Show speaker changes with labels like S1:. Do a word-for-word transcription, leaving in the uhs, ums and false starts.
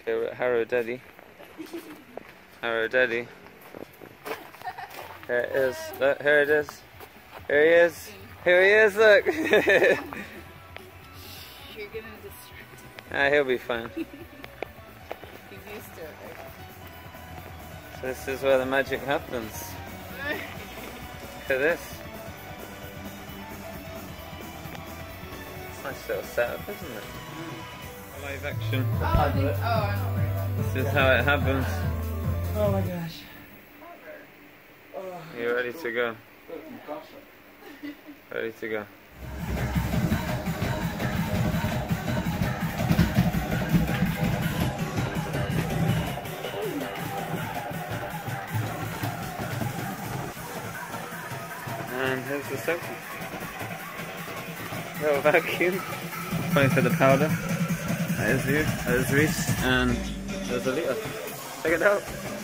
S1: Okay, we're at Harrow Dedi. Harrow Dedi. Here it is. Look, here it is. Here he is. Here he is, look.
S2: You're gonna distract him.
S1: Ah, he'll be fine.
S2: He's used to it.
S1: So this is where the magic happens. Look at this. It's a nice little setup, isn't it? Live action.
S2: Oh, I think, oh, I'm not worried about this.
S1: This is how it happens.
S3: Oh my gosh.
S1: You're ready to go. Ready to go. And here's the soap. Little vacuum. Going for the powder. That is you. That is Reese. And there's a litre. Check it out.